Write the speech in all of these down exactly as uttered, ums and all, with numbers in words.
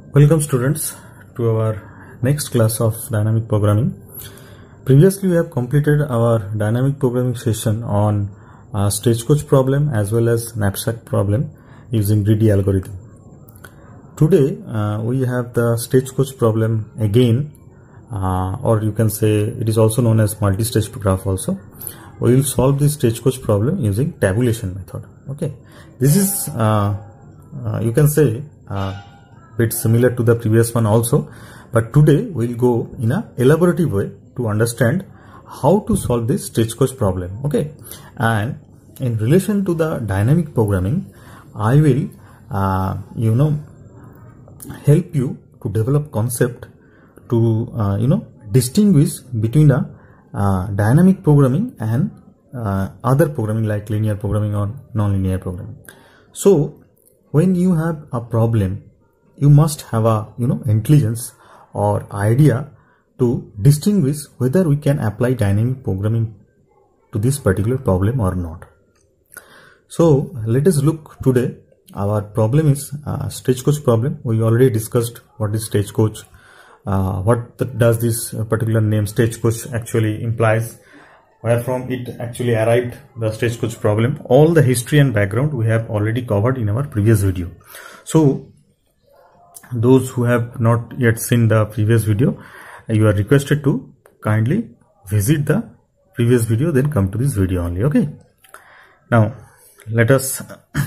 Welcome students to our next class of dynamic programming. Previously we have completed our dynamic programming session on uh, stagecoach problem as well as knapsack problem using greedy algorithm. Today uh, we have the stagecoach problem again, uh, or you can say it is also known as multi-stage graph also. We will solve this stagecoach problem using tabulation method. Okay, this is uh, uh, you can say uh, bit similar to the previous one also, but today we'll go in a elaborative way to understand how to solve this stagecoach problem. Okay, and in relation to the dynamic programming, I will uh, you know help you to develop concept to uh, you know distinguish between a uh, dynamic programming and uh, other programming like linear programming or non-linear programming. So when you have a problem, you must have a you know intelligence or idea to distinguish whether we can apply dynamic programming to this particular problem or not. So let us look today. Our problem is uh, stagecoach problem. We already discussed what is stagecoach, uh, what the, does this particular name stagecoach actually implies, where from it actually arrived the stagecoach problem. All the history and background we have already covered in our previous video. So those who have not yet seen the previous video, you are requested to kindly visit the previous video, then come to this video only. Okay, now let us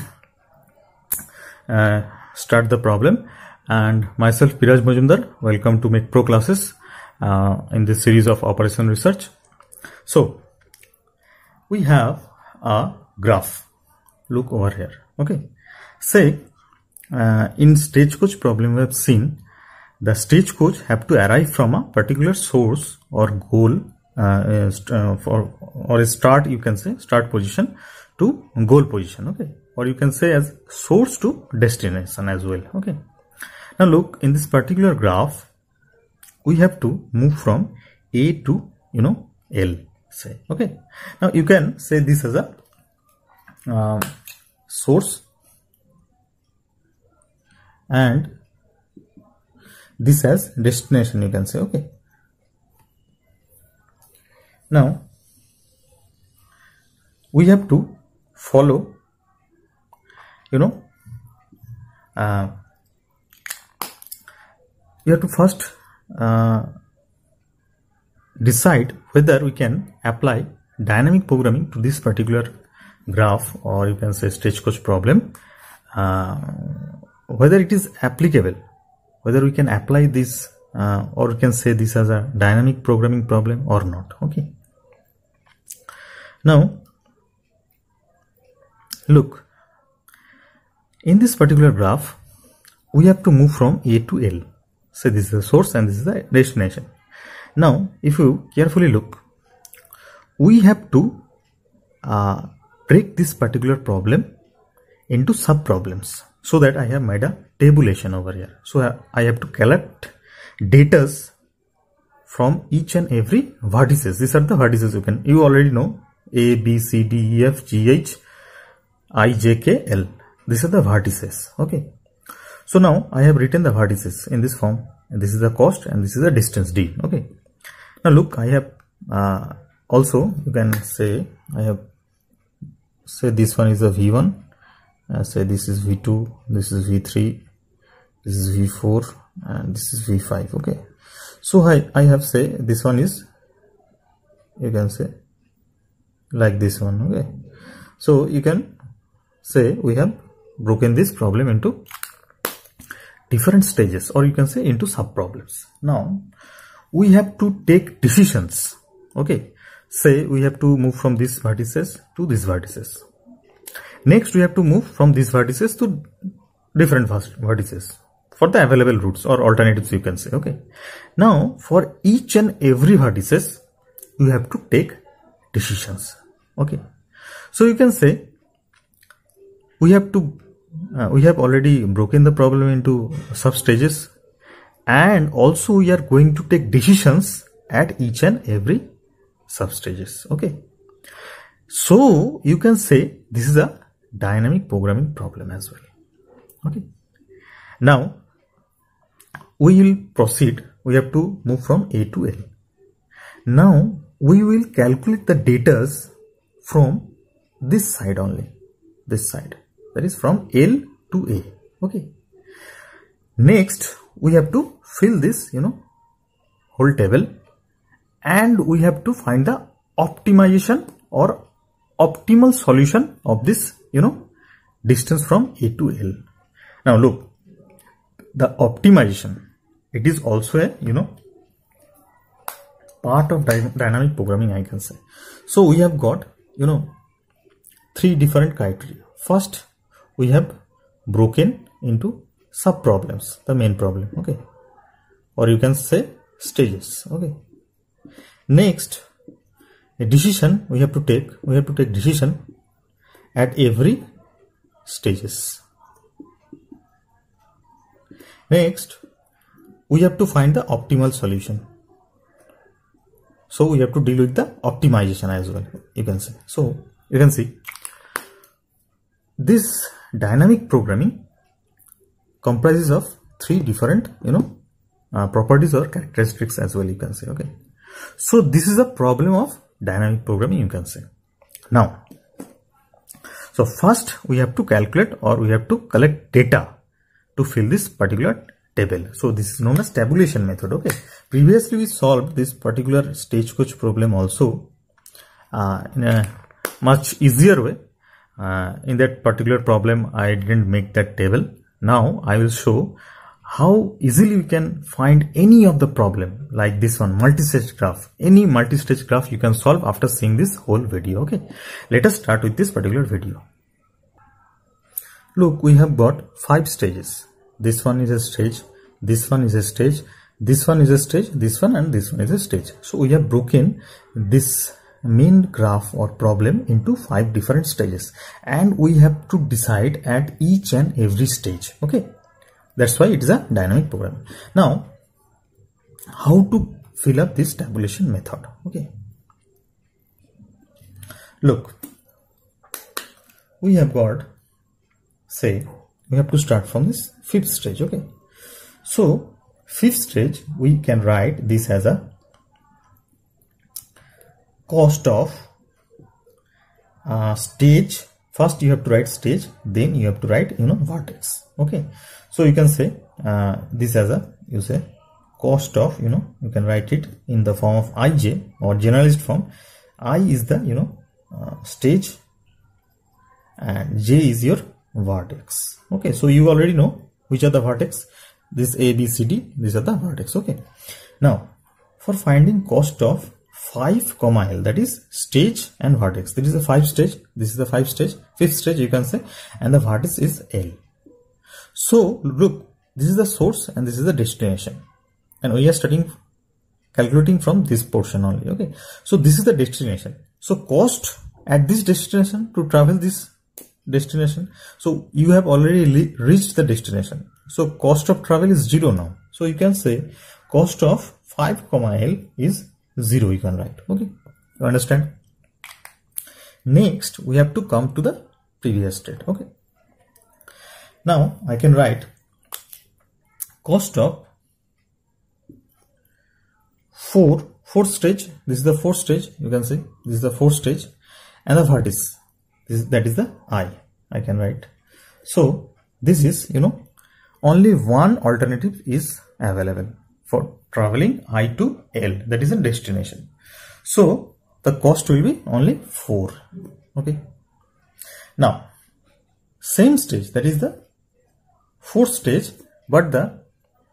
uh, start the problem. And myself, Piraj Majumdar, welcome to Make Pro classes uh, in this series of operation research. So we have a graph. Look over here. Okay, say Uh, in stagecoach problem we have seen the stagecoach have to arrive from a particular source or goal uh, uh, for or a start, you can say start position to goal position. Okay, or you can say as source to destination as well. Okay, now look, in this particular graph we have to move from A to you know L, say. Okay, now you can say this as a uh, source and this as destination, you can say. Okay, now we have to follow you know uh, you have to first uh, decide whether we can apply dynamic programming to this particular graph, or you can say stagecoach problem, uh, whether it is applicable, whether we can apply this uh, or we can say this as a dynamic programming problem or not. Okay, now look, in this particular graph we have to move from A to L. So this is the source and this is the destination. Now if you carefully look, we have to uh, break this particular problem into sub problems, so that I have made a tabulation over here. So I have to collect data from each and every vertices. These are the vertices. You can you already know A, B, C, D, E, F, G, H, I, J, K, L. These are the vertices. Okay, so now I have written the vertices in this form, and this is the cost and this is the distance D. Okay, now look, I have uh, also you can say I have say this one is a V one. Uh, say this is V two, this is V three, this is V four, and this is V five. Okay, so I, I have say this one is, you can say like this one. Okay, so you can say we have broken this problem into different stages, or you can say into sub problems. Now we have to take decisions. Okay, say we have to move from these vertices to these vertices. Next, we have to move from these vertices to different vertices for the available routes or alternatives, you can say. Okay, now for each and every vertices, you have to take decisions. Okay, so you can say we have to uh, we have already broken the problem into sub stages, and also we are going to take decisions at each and every sub stages. Okay, so you can say this is a dynamic programming problem as well. Okay, now we will proceed. We have to move from A to L. Now we will calculate the datas from this side only, this side, that is from L to A. Okay. Next we have to fill this, you know, whole table, and we have to find the optimization or optimal solution of this, you know, distance from A to L. Now look, the optimization, it is also a, you know, part of dy dynamic programming, I can say. So we have got, you know, three different criteria. First, we have broken into sub problems, the main problem, okay, or you can say stages, okay. Next, a decision we have to take, we have to take decision at every stages. Next, we have to find the optimal solution. So we have to deal with the optimization as well, you can say. So you can see this dynamic programming comprises of three different, you know, uh, properties or characteristics as well, you can say. Okay. So this is a problem of dynamic programming, you can say. Now, so first we have to calculate or we have to collect data to fill this particular table. So this is known as tabulation method. Okay. Previously we solved this particular stagecoach problem also uh, in a much easier way. Uh, in that particular problem I didn't make that table. Now I will show how easily we can find any of the problem like this one, multi-stage graph. Any multi-stage graph you can solve after seeing this whole video. Okay. Let us start with this particular video. Look, we have got five stages. This one is a stage, this one is a stage, this one is a stage, this one and this one is a stage. So we have broken this main graph or problem into five different stages, and we have to decide at each and every stage. Okay, that's why it is a dynamic program. Now, how to fill up this tabulation method? Okay, look, we have got, say, we have to start from this fifth stage. Okay, so fifth stage we can write this as a cost of uh, stage. First you have to write stage, then you have to write, you know, vertex. Okay, so you can say uh, this as a, you say cost of, you know, you can write it in the form of ij or generalized form. I is the, you know, uh, stage and j is your vertex. Okay, so you already know which are the vertex. This A, B, C, D, these are the vertex. Okay, now for finding cost of five comma L, that is stage and vertex. This is the five stage, this is the five stage, fifth stage you can say, and the vertex is L. So look, this is the source and this is the destination, and we are starting calculating from this portion only. Okay, so this is the destination. So cost at this destination to travel this destination, so you have already reached the destination, so cost of travel is zero now. So you can say cost of five comma L is zero, you can write. Okay, you understand? Next we have to come to the previous state. Okay, now I can write cost of four fourth stage. This is the fourth stage, you can see this is the fourth stage, and the vertex, this, that is the I. I can write. So this is, you know, only one alternative is available for traveling I to L, that is a destination. So the cost will be only four. Okay, now same stage, that is the fourth stage, but the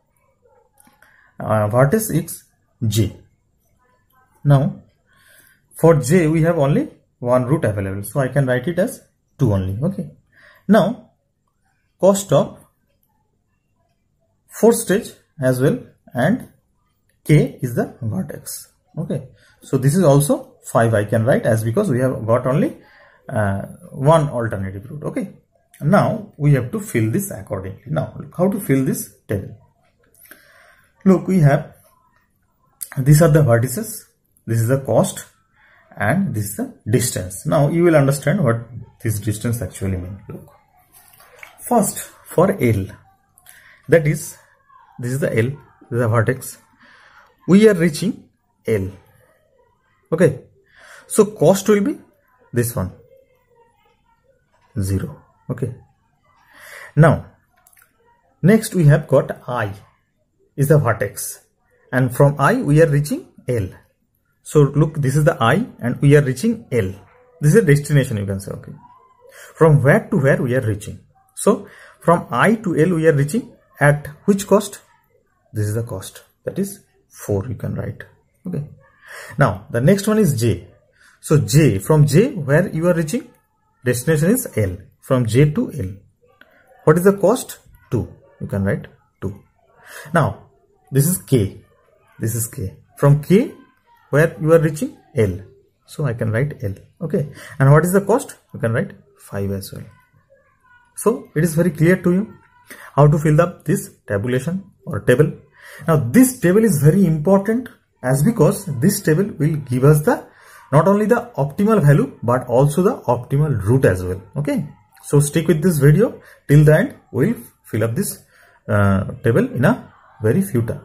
uh, vertex is J. Now for J we have only one route available, so I can write it as two only. Okay, now cost of fourth stage as well, and K is the vertex. Okay, so this is also five I can write, as because we have got only uh, one alternative route. Okay, now we have to fill this accordingly. Now look how to fill this table. Look, we have, these are the vertices, this is the cost, and this is the distance. Now you will understand what this distance actually means. Look, first for L, that is this is the L, this is the vertex. We are reaching L. Okay, so cost will be this one, zero. Okay, now next we have got I is the vertex, and from I we are reaching L. So look, this is the I and we are reaching L. This is a destination, you can say. Okay, from where to where we are reaching. So from I to L we are reaching at which cost? This is the cost, that is four, you can write. Okay, now the next one is J. So J, from J where you are reaching, destination is L. From J to L, what is the cost? two, you can write two. Now this is K, this is K. From K where you are reaching, L. So I can write L. Okay, and what is the cost? You can write five as well. So it is very clear to you how to fill up this tabulation or table. Now this table is very important, as because this table will give us the not only the optimal value but also the optimal route as well. Okay, so stick with this video till the end. We will fill up this uh, table in a very few time.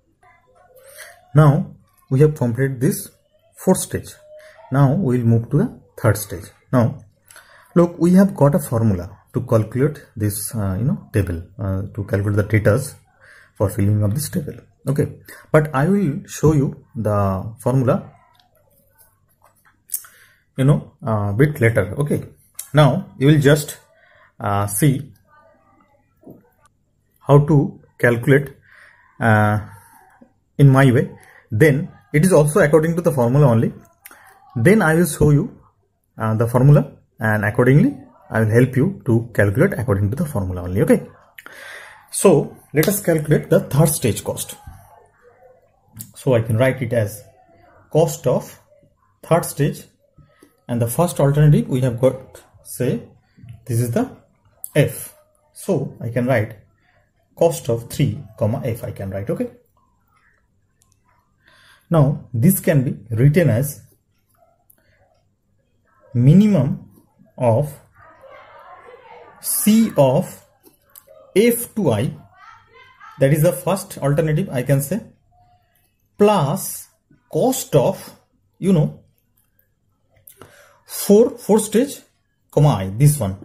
Now we have completed this fourth stage. Now we will move to the third stage. Now look, we have got a formula to calculate this uh, you know table, uh, to calculate the data for filling up this table. Okay, but I will show you the formula you know a uh, bit later. Okay, now you will just uh, see how to calculate uh, in my way. Then it is also according to the formula only. Then I will show you uh, the formula, and accordingly I will help you to calculate according to the formula only. Okay, so let us calculate the third stage cost. So I can write it as cost of third stage, and the first alternative we have got, say this is the F. So I can write cost of three comma F, I can write. Okay, now this can be written as minimum of C of F to I, that is the first alternative I can say, plus cost of you know four four stage comma I, this one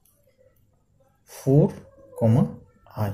four comma I.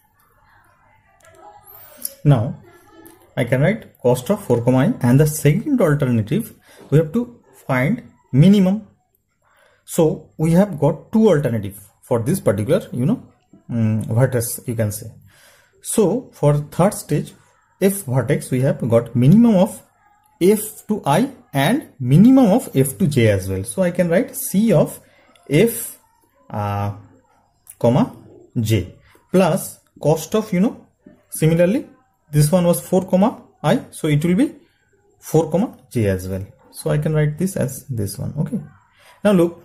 Now I can write cost of four comma I, and the second alternative we have to find minimum. So we have got two alternatives for this particular you know um, vertex, you can say. So for third stage F vertex we have got minimum of F to I and minimum of F to J as well. So I can write C of F uh, comma J plus cost of you know similarly this one was four comma I, so it will be four comma J as well. So I can write this as this one. Okay, now look,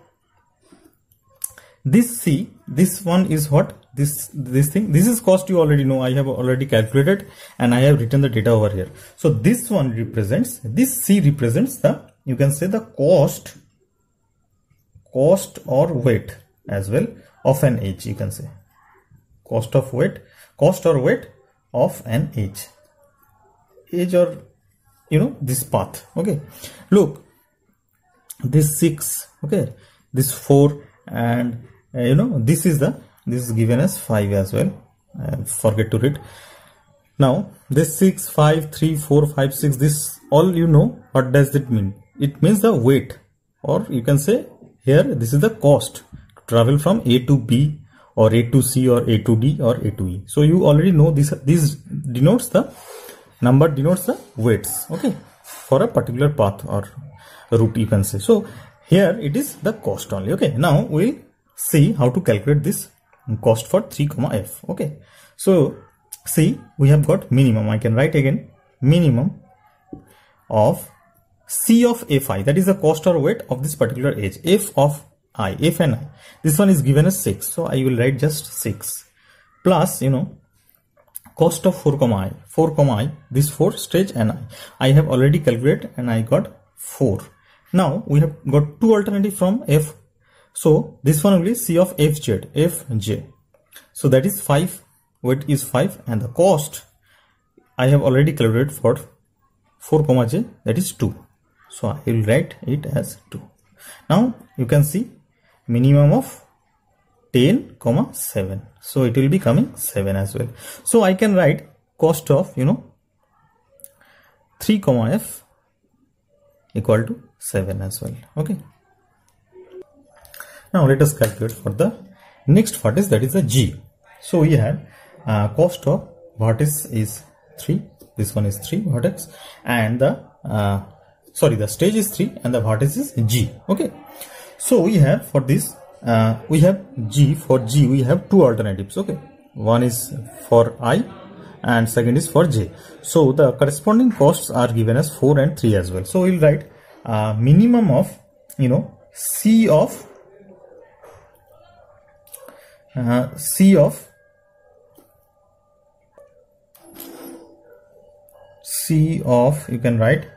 this C, this one is what, this this thing, this is cost, you already know, I have already calculated and I have written the data over here. So this one represents, this C represents the, you can say the cost cost or weight as well of an H, you can say cost of weight cost or weight of an H H or you know this path. Okay, look, this six, okay, this four, and uh, you know this is the, this is given as five as well, I forget to read. Now this six, five, three, four, five, six, this all you know what does it mean? It means the weight, or you can say here this is the cost to travel from A to B or A to C or A to D or A to E. So you already know this, this denotes the number, denotes the weights, okay, for a particular path or route, you can say. So here it is the cost only. Okay, now we'll see how to calculate this cost for three comma F. Okay, so see, we have got minimum, I can write again minimum of C of F I, that is the cost or weight of this particular age, F of I, F and I. This one is given as six, so I will write just six plus you know cost of four comma I, four comma I, this four stage and I. I have already calculated and I got four. Now we have got two alternatives from F. So this one will be C of F Z, F J. So that is five weight is five, and the cost I have already calculated for four comma j, that is two. So I will write it as two. Now you can see minimum of ten comma seven, so it will be coming seven as well. So I can write cost of, you know, three comma f equal to seven as well. Okay, now let us calculate for the next vertex, that is the g. So we have uh, cost of vertex is three, this one is three vertex, and the uh, sorry the stage is three and the vertex is g. Okay, so we have for this uh, we have g, for g we have two alternatives. Okay, one is for I and second is for j. So the corresponding costs are given as four and three as well. So we'll write uh, minimum of, you know, c of uh, c of c of you can write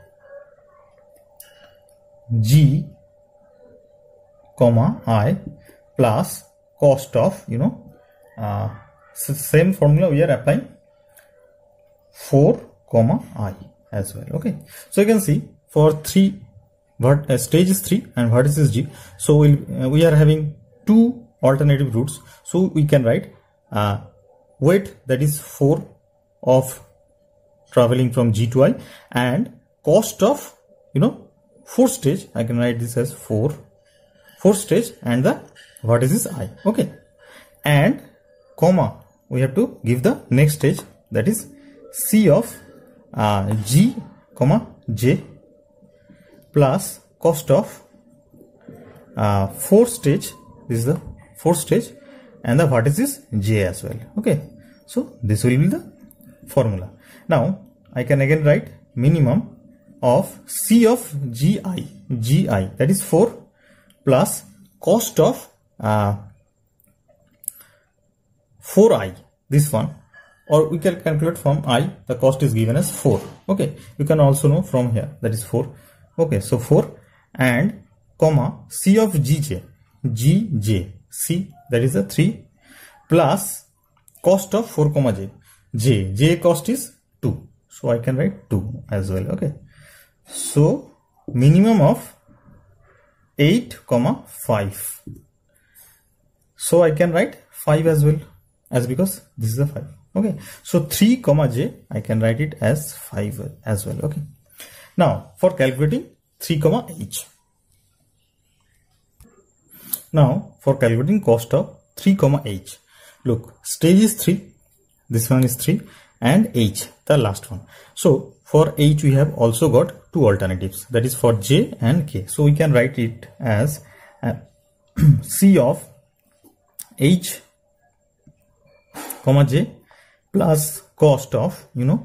g comma I plus cost of, you know, uh, same formula we are applying, four comma I as well. Okay, so you can see for three vert uh, stage is three and vertex is g, so we'll, uh, we are having two alternative routes. So we can write uh, weight, that is four of traveling from g to I, and cost of, you know, four stage, I can write this as four four stage, and the vertex is I. Okay, and comma we have to give the next stage, that is c of uh, g comma j plus cost of uh, four stage, this is the fourth stage, and the vertex is j as well. Okay, so this will be the formula. Now I can again write minimum of c of gi, gi, that is four, plus cost of uh, four I, this one, or we can calculate from I, the cost is given as four. Okay, you can also know from here, that is four. Okay, so four, and comma c of gj, gj, c, that is a three, plus cost of four comma j, j, j cost is two, so I can write two as well. Okay, so minimum of eight comma five, so I can write five as well, as because this is a five. Okay, so three comma j, I can write it as five as well. Okay, now for calculating three comma h, now for calculating cost of three comma h, look, stage is three, this one is three, and h, the last one. So for h we have also got two alternatives, that is for j and k. So we can write it as uh, c of h comma j plus cost of, you know,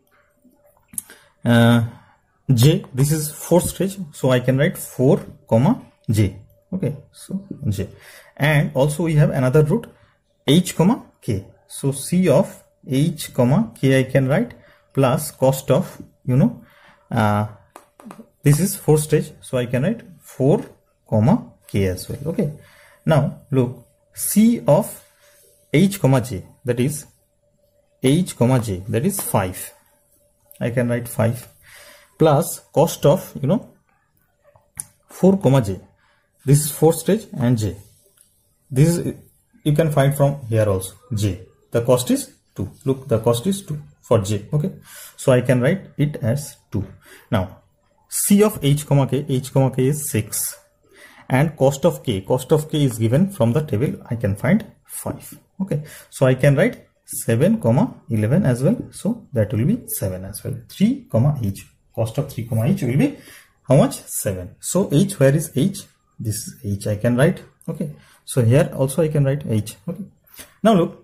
uh, j, this is fourth stage, so I can write four comma j. Okay, so j, and also we have another route h comma k, so c of h comma k I can write plus cost of, you know, uh, this is fourth stage, so I can write four comma k as well. Okay, now look, c of h comma j, that is h comma j, that is five, I can write five, plus cost of, you know, four comma j, this is fourth stage, and j, this is, you can find from here also, j, the cost is two, look, the cost is two for j. Okay, so I can write it as two. Now c of h comma k, h comma k is six, and cost of k, cost of k is given from the table, I can find five. Okay, so I can write seven comma eleven as well, so that will be seven as well. Three comma h, cost of three comma h will be how much? seven. So h, where is h? This is h, I can write. Okay, so here also I can write h. Okay, now look,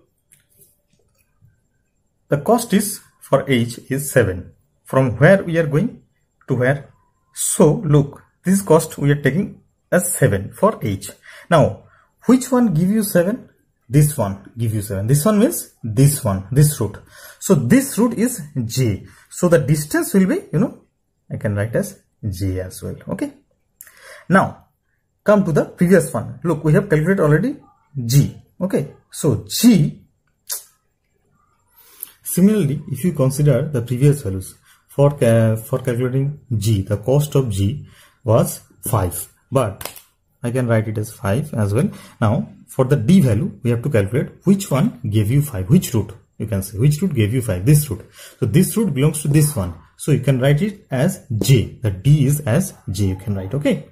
the cost is for h is seven. From where we are going to where? So look, this cost we are taking as seven for h. Now which one give you seven? This one give you seven. This one means this one, this route. So this route is j. So the distance will be, you know, I can write as j as well. Okay, now come to the previous one. Look, we have calculated already g. Okay, so g, Similarly, if you consider the previous values for uh, for calculating G, the cost of G was five, but I can write it as five as well. Now for the D value, we have to calculate which one gave you five, which root, you can say which root gave you five, this root. So this root belongs to this one, so you can write it as J. The D is as J, you can write. Okay.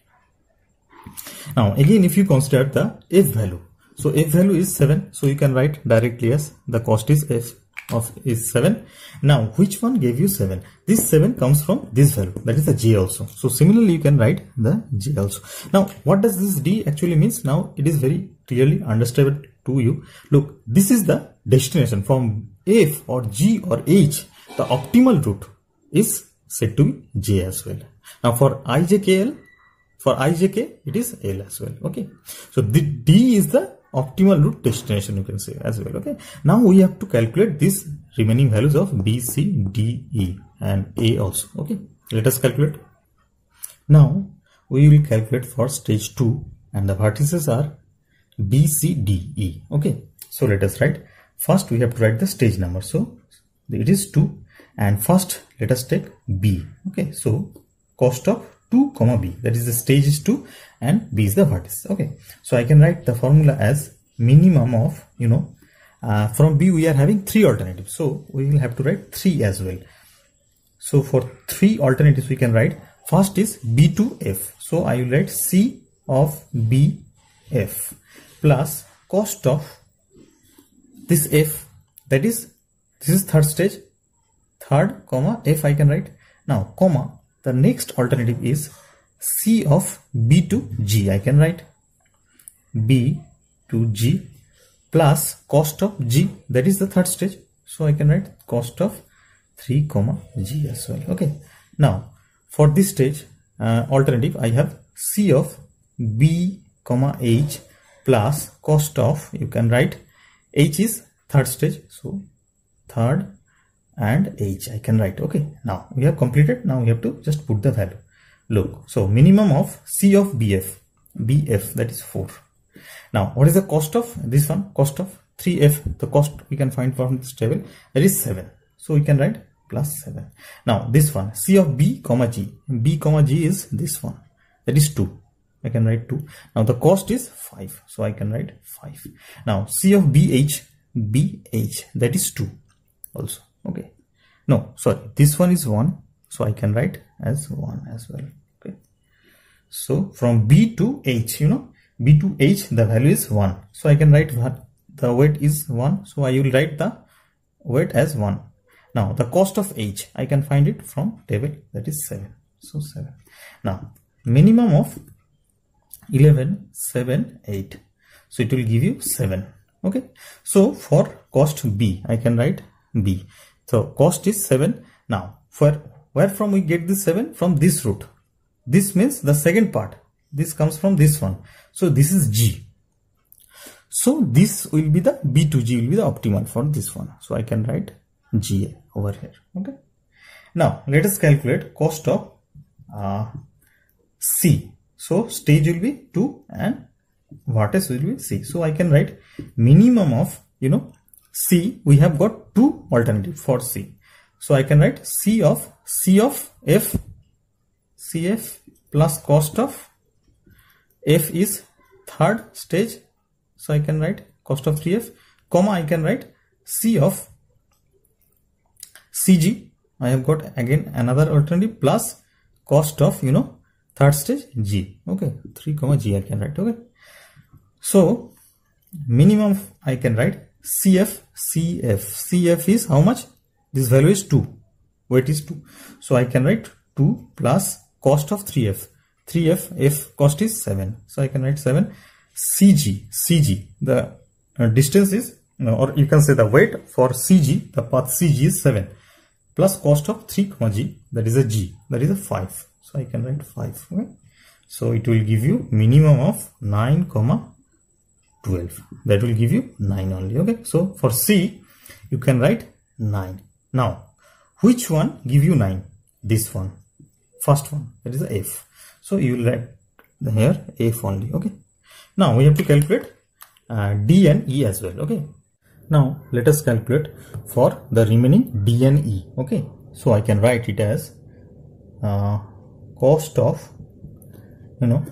Now again, if you consider the F value, so F value is seven, so you can write directly as the cost is F of is seven. Now which one gave you seven? This seven comes from this value, that is the J also. So similarly you can write the J also. Now what does this D actually means? Now it is very clearly understandable to you. Look, this is the destination. From F or G or H, the optimal route is said to be J as well. Now for I J K L, for I J K it is L as well. Okay, so the D is the optimal route destination, you can say as well. Okay, now we have to calculate these remaining values of B, C, D, E and A also. Okay, let us calculate. Now we will calculate for stage two, and the vertices are B, C, D, E. Okay, so let us write. First we have to write the stage number, so it is two, and first let us take B. Okay, so cost of two comma B, that is the stage is two and B is the vertex. Okay, so I can write the formula as minimum of, you know, uh, from B we are having three alternatives, so we will have to write three as well. So for three alternatives we can write, first is B to F, so I will write C of B F plus cost of this F, that is this is third stage, third comma F I can write. Now comma, the next alternative is C of B to G, I can write B to G plus cost of G, that is the third stage, so I can write cost of three comma G as well. Okay, now for this stage uh, alternative I have C of B comma H plus cost of, you can write H is third stage, so third and H I can write. Okay, now we have completed. Now we have to just put the value. Look, so minimum of C of B F, B F, that is four. Now what is the cost of this one? Cost of three F, the cost we can find from this table, that is seven, so we can write plus seven. Now this one C of B comma G, B comma G is this one, that is two, I can write two. Now the cost is five, so I can write five. Now C of B H, B H, that is two also. Okay, no, sorry, this one is one, so I can write as one as well. Okay, so from B to H, you know, B to H the value is one, so I can write the weight is one, so I will write the weight as one. Now the cost of H, I can find it from table, that is seven, so seven. Now minimum of eleven, seven, eight, so it will give you seven. Okay, so for cost B I can write B, so cost is seven. Now for where from we get this seven? From this root. This means the second part, this comes from this one, so this is G, so this will be the B to G will be the optimal for this one, so I can write G A over here. Okay, now let us calculate cost of uh, C. So stage will be two and vertex will be C, so I can write minimum of, you know, C, we have got two alternatives for C, so I can write C of C of F, C F plus cost of F is third stage, so I can write cost of three F, comma I can write C of C G, I have got again another alternative plus cost of, you know, third stage G. Okay, three comma G I can write. Okay, so minimum I can write C F, C F, C F is how much? This value is two, weight is two, so I can write two plus cost of three F, three F, F cost is seven, so I can write seven. C G, C G, the uh, distance is, you know, or you can say the weight for C G, the path C G is seven plus cost of three comma G, that is a G, that is a five, so I can write five. Okay, so it will give you minimum of nine comma twelve, that will give you nine only. Okay, so for C you can write nine. Now which one give you nine? This one, first one, that is the F, so you will write here F only. Okay, now we have to calculate uh, D and E as well. Okay, Now let us calculate for the remaining D and E. Okay, so I can write it as uh, cost of, you know,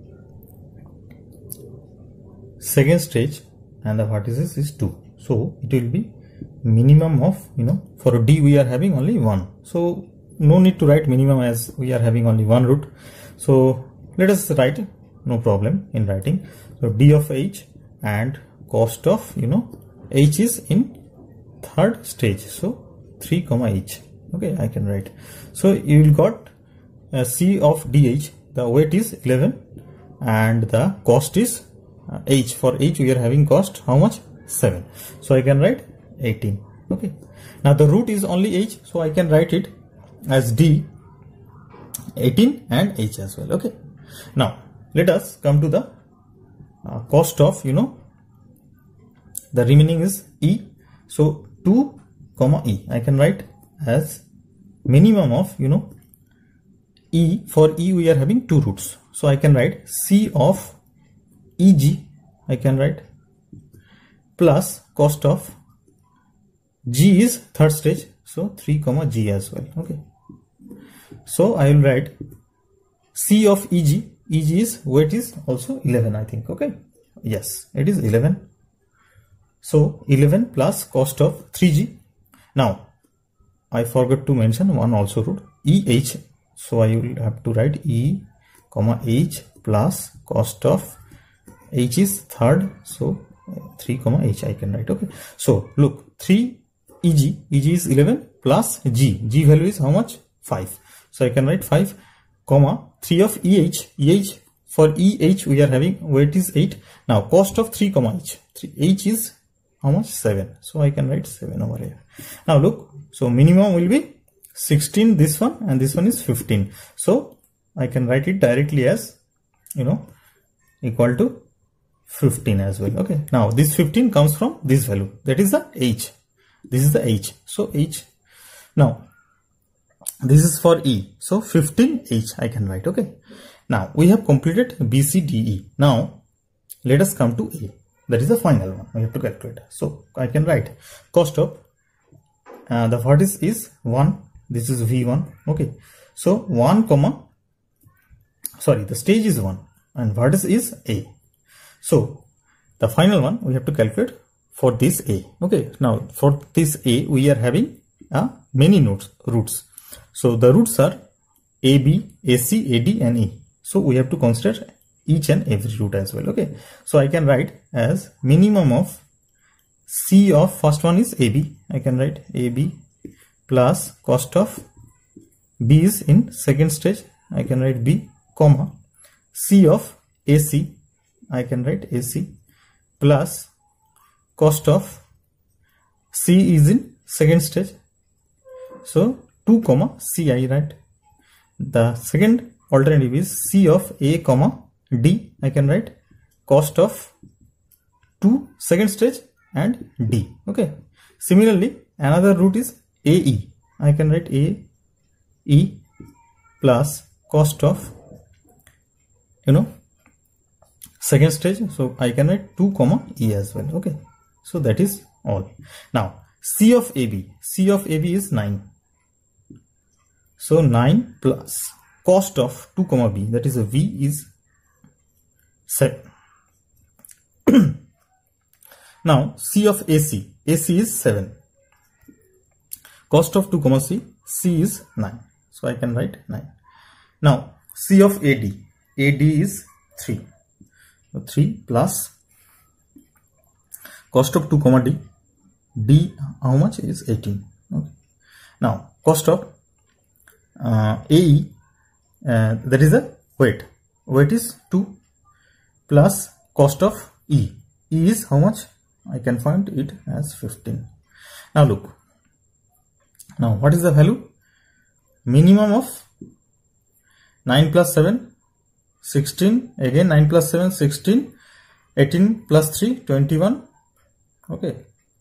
second stage, and the vertices is two. So it will be minimum of, you know, for D we are having only one. So no need to write minimum as we are having only one root. So let us write, no problem in writing. So D of H and cost of, you know, H is in third stage. So three comma H. Okay, I can write. So you will got uh, C of D H. The weight is eleven and the cost is uh, H. For H we are having cost how much? seven. So I can write eighteen. Okay. Now the root is only H. So I can write it as D eighteen and H as well. Okay. Now let us come to the uh, cost of, you know, the remaining is E. So two comma E. I can write as minimum of, you know, E. For E we are having two roots. So I can write C of E G. I can write plus cost of G is third stage. So three comma G as well. Okay. So I will write C of E G. E G is weight is also eleven, I think. Okay. Yes, it is eleven. So eleven plus cost of three G. Now I forgot to mention one also root, E H. So I will have to write E comma H plus cost of H is third. So three comma H I can write. Okay. So look, three E G. E G is eleven plus G. G value is how much? five. So I can write five comma three of E H. E H, for E H we are having weight is eight. Now cost of three comma H. three, H is how much? seven. So I can write seven over here. Now look, so minimum will be sixteen, this one, and this one is fifteen. So I can write it directly as, you know, equal to fifteen as well. Okay. Now this fifteen comes from this value, that is the H. This is the H. So H. Now this is for E. So fifteen H I can write. Okay. Now we have completed B, C, D, E. Now let us come to A. That is the final one we have to calculate. So I can write cost of uh, the vertex is one. This is V one. Okay. So one comma, sorry, the stage is one and vertex is A. So the final one we have to calculate for this A. Okay. Now for this A we are having uh, many nodes, roots. So the roots are A B, A C, A D and E. So we have to consider each and every root as well. Okay. So I can write as minimum of C of first one is A B. I can write A B plus cost of B is in second stage. I can write B comma C of A C. I can write A C plus cost of C is in second stage. So two comma C I write. The second alternative is C of A comma D. I can write cost of two second stage and D. Okay. Similarly, another root is A E. I can write A E plus cost of, you know, second stage. So I can write two comma E as well. Okay. So that is all. Now C of A B. C of A B is nine. So nine plus cost of two comma B, that is a V is seven. Now C of A C. A C is seven. Cost of two comma C. C is nine. So I can write nine. Now C of A D. A D is three. So three plus cost of two comma D. D how much is eighteen. Okay. Now cost of uh, A E, uh, that is the weight. Weight is two plus cost of E. E is how much? I can find it as fifteen. Now look. Now what is the value? Minimum of nine plus seven, sixteen. Again nine plus seven, sixteen. eighteen plus three, twenty-one. Okay.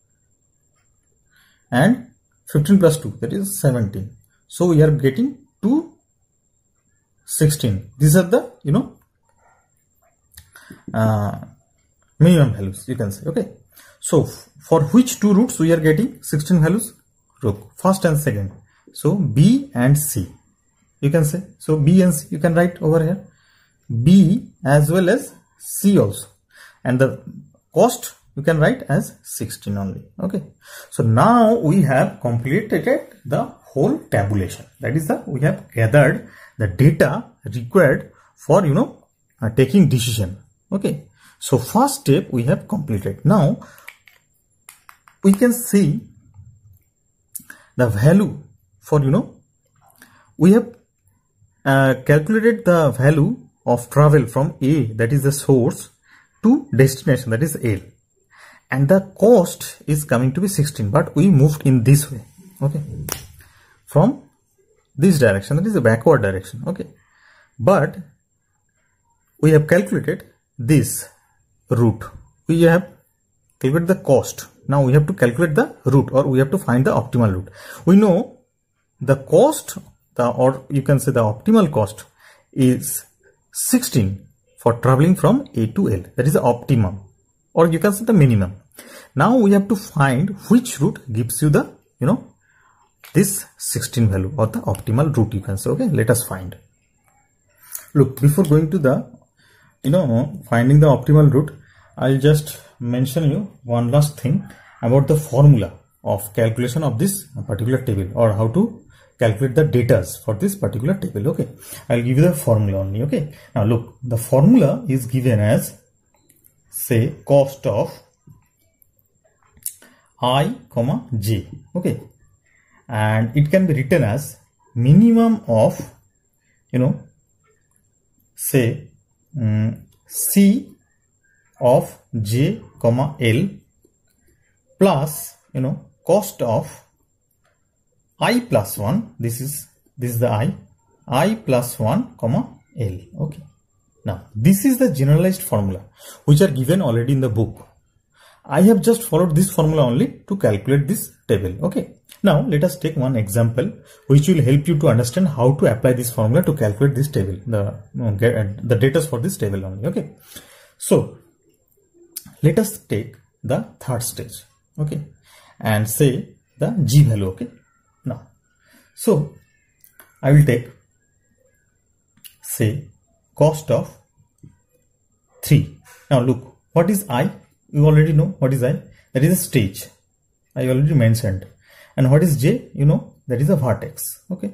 And fifteen plus two, that is seventeen. So we are getting two sixteen. These are the, you know, uh, minimum values, you can say. Okay. So for which two roots we are getting sixteen values? Look, first and second. So B and C, you can say. So B and C you can write over here. B as well as C also, and the cost you can write as sixteen only. Okay. So now we have completed the whole tabulation. That is the we have gathered the data required for you know uh, taking decision. Okay. So first step we have completed. Now we can see the value for you know we have uh, calculated the value of travel from A, that is the source, to destination, that is L, and the cost is coming to be sixteen, but we moved in this way. Okay, from this direction, that is the backward direction. Okay, but we have calculated this route, we have calculated the cost. Now we have to calculate the route, or we have to find the optimal route. We know the cost, the or you can say the optimal cost is sixteen for traveling from A to L. That is the optimum, or you can say the minimum. Now we have to find which route gives you the you know this sixteen value, or the optimal route, you can say. Okay, let us find. Look, before going to the you know finding the optimal route, I'll just mention you one last thing about the formula of calculation of this particular table, or how to calculate the data for this particular table. Okay, I'll give you the formula only. Okay, now look, the formula is given as, say, cost of I comma j. Okay, and it can be written as minimum of you know say um, C of j comma L plus you know cost of I plus one. This is this is the I I plus one comma L. Okay, now this is the generalized formula which are given already in the book. I have just followed this formula only to calculate this table. Okay, now let us take one example which will help you to understand how to apply this formula to calculate this table, the get the data for this table only. Okay, so let us take the third stage. Okay, and say the G value. Okay, now so I will take, say, cost of three. Now look, what is I? You already know what is I. That is a stage, I already mentioned. And what is J? You know, that is a vertex. Okay,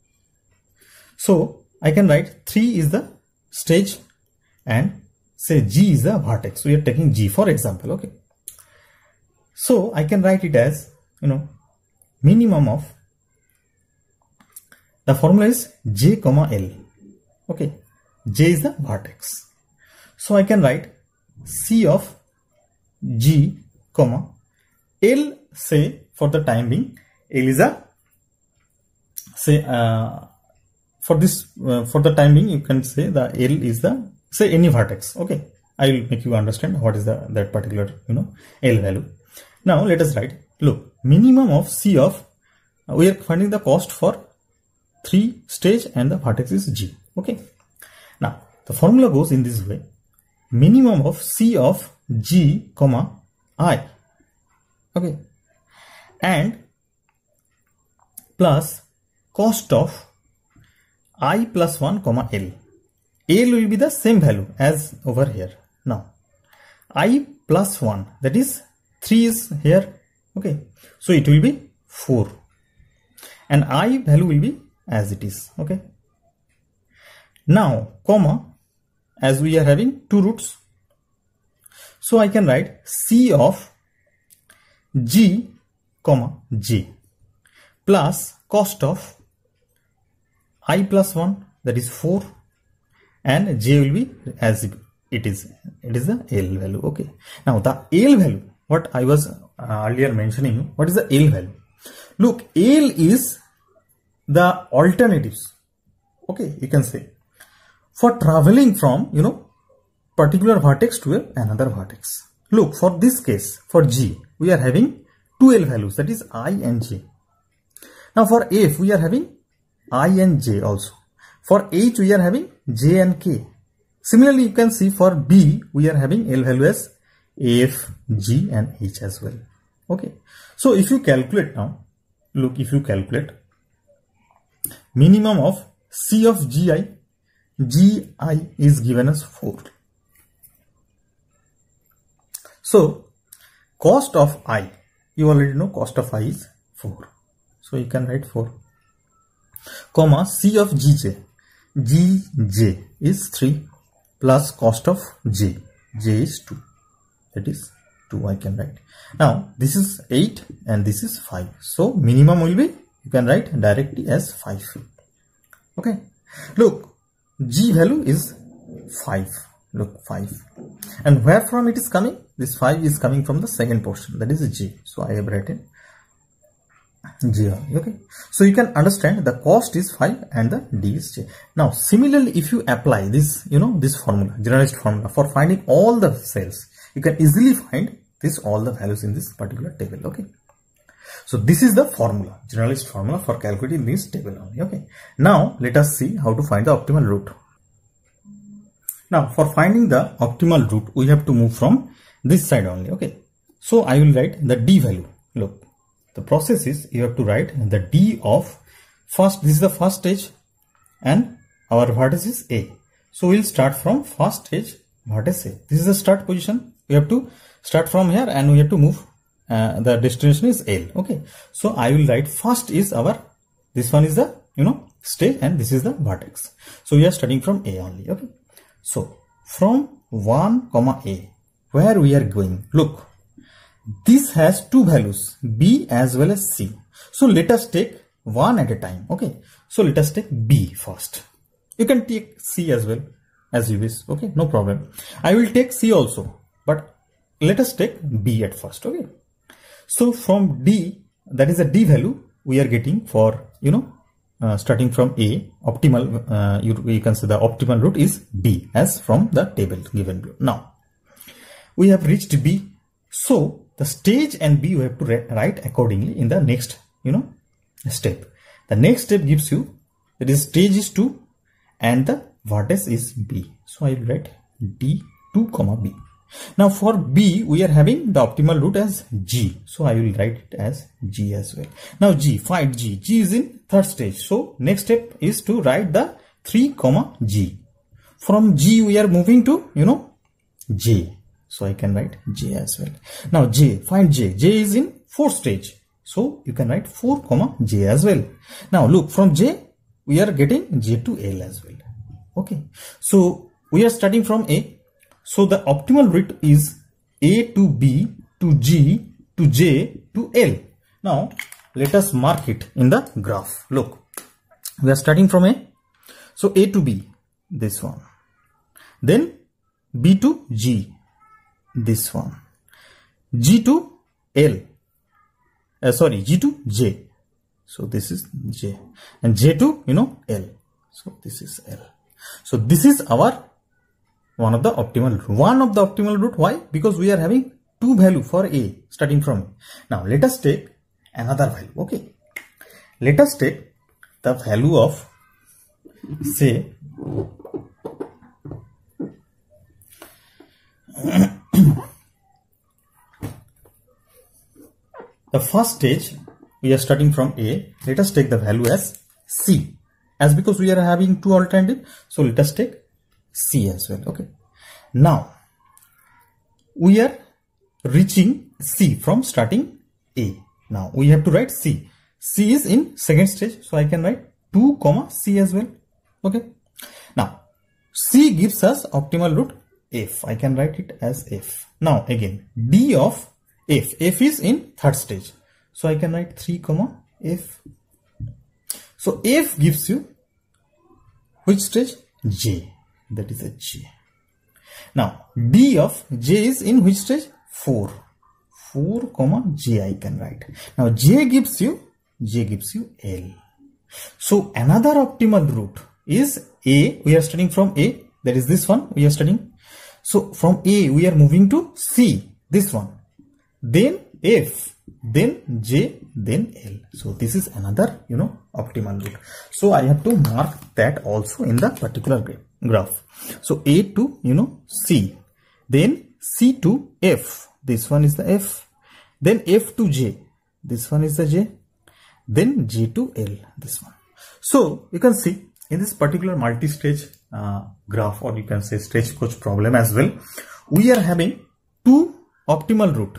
so I can write three is the stage and say G is the vertex. We are taking G for example. Okay, so I can write it as you know minimum of, the formula is J comma L. Okay, J is the vertex, so I can write C of G comma L. Say for the time being L is a, say uh, for this uh, for the time being you can say the L is the, say, any vertex. Okay, I will make you understand what is the that particular you know L value. Now let us write, look, minimum of C of, uh, we are finding the cost for three stage and the vertex is G. Okay, now the formula goes in this way: minimum of C of G comma I. Okay, and plus cost of I plus one comma L. L will be the same value as over here. Now I plus one, that is three is here. Okay, so it will be four, and I value will be as it is. Okay, now comma, as we are having two roots, so I can write C of G comma J plus cost of I plus one, that is four, and J will be as it is, it is the L value. Okay, now the L value, what I was uh, earlier mentioning, what is the L value? Look, L is the alternatives. Okay, you can say for traveling from you know particular vertex to another vertex. Look, for this case, for G we are having two L values, that is I and J. Now for F we are having I and J also. For H we are having J and K. Similarly, you can see for B we are having L value as F, G and H as well. Okay. So if you calculate now, look, if you calculate minimum of C of Gi, Gi is given as four. So cost of I, you already know cost of I is four. So you can write four, comma C of Gj, Gj is three plus cost of J, J is two, that is two I can write. Now this is eight and this is five. So minimum will be, you can write directly as five. Okay. Look, G value is five. Look, five. And where from it is coming? This five is coming from the second portion, that is J. So I have written J only. Okay. So you can understand the cost is five and the D is J. Now similarly, if you apply this, you know, this formula, generalist formula for finding all the cells, you can easily find this all the values in this particular table. Okay. So this is the formula, generalist formula for calculating this table only. Okay. Now let us see how to find the optimal root. Now for finding the optimal root, we have to move from this side only. Okay. So I will write the D value. Look, the process is you have to write the D of first, this is the first stage and our vertex is A. So we'll start from first stage vertex A. This is the start position. We have to start from here and we have to move. Uh, the destination is L. Okay. So I will write first is our, this one is the, you know, stage and this is the vertex. So we are starting from A only. Okay. So from one comma A, where we are going, look, this has two values, B as well as C. So let us take one at a time. Okay. So let us take B first. You can take C as well as you wish. Okay. No problem. I will take C also, but let us take B at first. Okay. So from D, that is a D value we are getting for, you know, uh, starting from A, optimal, uh, you, you can say the optimal root is B as from the table given below. Now we have reached B. So the stage and B we have to write accordingly in the next, you know, step. The next step gives you, that is stage is two and the vertex is B. So I will write D two comma B. Now for B, we are having the optimal root as G. So I will write it as G as well. Now G, find G. G is in third stage. So next step is to write the three comma G. From G, we are moving to, you know, J. So I can write J as well. Now J, find J. J is in fourth stage. So you can write four comma J as well. Now look, from J, we are getting J to L as well. Okay. So we are starting from A. So the optimal root is A to B to G to J to L. Now let us mark it in the graph. Look, we are starting from A. So A to B, this one. Then B to G, this one. G to L. Uh, sorry, G to J. So this is J. And J to, you know, L. So this is L. So this is our one of the optimal root. One of the optimal root. Why? Because we are having two value for A starting from A. Now let us take another value. Okay. Let us take the value of, say, the first stage we are starting from A. Let us take the value as C. As because we are having two alternatives, so let us take C as well. Okay. Now we are reaching C from starting A. Now we have to write C. C is in second stage, so I can write two comma C as well. Okay. Now C gives us optimal root F. I can write it as F. Now again D of F. F is in third stage, so I can write three comma F. So F gives you which stage? J. That is a J. Now D of J is in which stage? four. four comma J I can write. Now J gives you, J gives you L. So another optimal root is A. We are studying from A. That is this one we are studying. So from A we are moving to C. This one. Then F. Then J. Then L. So this is another, you know, optimal root. So I have to mark that also in the particular graph. So A to, you know, C. Then C to F, this one is the F, then F to J, this one is the J, then J to L, this one. So you can see in this particular multi-stage uh, graph, or you can say stagecoach problem as well, we are having two optimal route.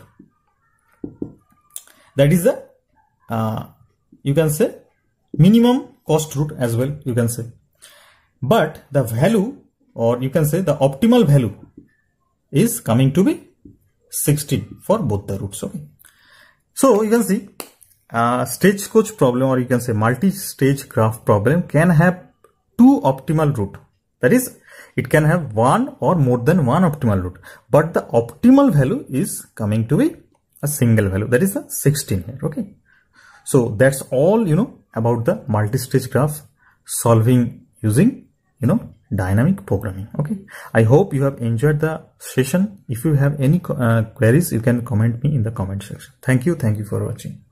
That is the uh, you can say minimum cost route as well, you can say. But the value, or you can say the optimal value, is coming to be sixteen for both the routes. Okay. So you can see uh, stagecoach problem, or you can say multi-stage graph problem, can have two optimal route. That is, it can have one or more than one optimal route, but the optimal value is coming to be a single value, that is a sixteen here. Okay. So that's all, you know, about the multi-stage graph solving using, you know, dynamic programming. Okay. I hope you have enjoyed the session. If you have any uh, queries, you can comment me in the comment section. Thank you. Thank you for watching.